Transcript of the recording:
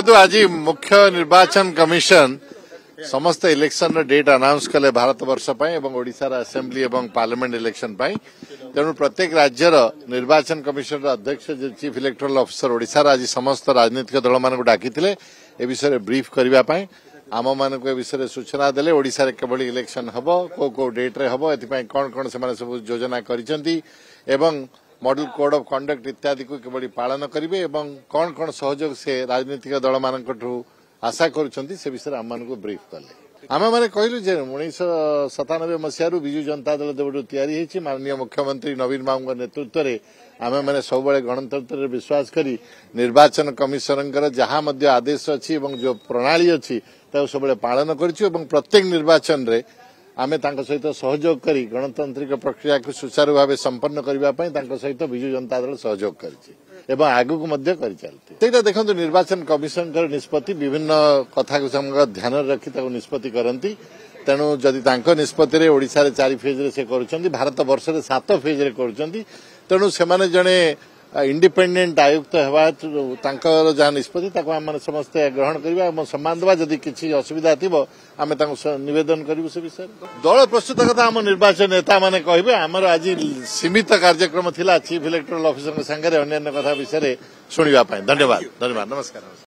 देखो आज मुख्य निर्वाचन कमिशन समस्त इलेक्शन डेट अनाउंस कले भारत वर्ष ओडिशार असेंबली और पार्लियामेंट इलेक्शन तेणु प्रत्येक राज्यर निर्वाचन कमिशन अध्यक्ष चीफ इलेक्टोरल ऑफिसर ओडिशार आज समस्त राजनीतिक दल मान डाकी ए विषय ब्रीफ करने आम मान ए विषय सूचना देले ओडिशा रे केवल इलेक्शन हम को डेट रे हम एथि कौन कौन से सब योजना करिसेंती एवं मॉडल कोड ऑफ कंडक्ट इत्यादि को केवल पालन करेंगे एवं कौन कौन सहयोग से राजनीतिक दल मान आशा करुँच से विषय आम मान ब्रीफ कले आम मैंने कहलु 1997 मसीह विजु जनता दल जो माननीय मुख्यमंत्री नवीन बाबू नेतृत्व में आम मैंने सब गणतंत्र विश्वास करी निर्वाचन कमिशनर जहाँ आदेश अच्छी जो प्रणाली अच्छी सब पालन कर प्रत्येक निर्वाचन रे आमे तांको सहित सहयोग करी गणतांत्रिक प्रक्रिया को सुचारू भाव संपन्न करने सहित विजु जनता दल सहयोग कर आगु को करी चलती सेटा देखो निर्वाचन कमिशन निष्पत्ति विभिन्न कथा को ध्यान रखी निष्पत्ति करती तेणु जदि निष्पत्ति ओडिशा रे 4 फेज रे से करुछंती भारत वर्ष रे 7 फेज रे करुछंती तेणु से जड़े इंडिपेंडेंट आयुक्त होकर जहाँ निष्पत्ति आम समस्ते ग्रहण करवा सम्मान देवा जदि किसी असुविधा थी आम नवेदन करूँ से विषय दल प्रस्तुत कथा आम निर्वाचन नेता मैंने कहे आमर आज सीमित कार्यक्रम थिला चीफ इलेक्टोरल ऑफिसर संगे अन्य कथा विषय शुणा धन्यवाद नमस्कार।